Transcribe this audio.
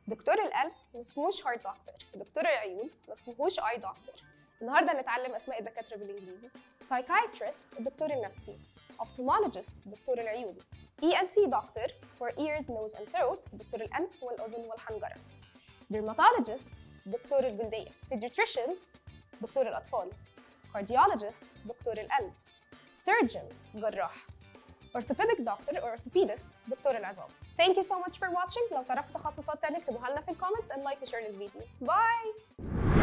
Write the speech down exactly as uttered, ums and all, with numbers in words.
دكتور القلب ما اسمهوش هارت دكتور، دكتور العيون ما اسمهوش اي دكتور. النهارده هنتعلم اسماء الدكاتره بالانجليزي. psychiatrist الدكتور النفسي، ophthalmologist دكتور العيون، E N T doctor for ears, nose and throat دكتور الانف والاذن والحنجره، dermatologist دكتور الجلديه، pediatrician دكتور الاطفال، cardiologist دكتور القلب، surgeon جراح، orthopedic doctor or orthopedist دكتور العظام. Thank you so much for watching. لو تعرفوا تخصصات تانية اكتبوها لنا في الكومنتس and like وشير للفيديو. باي!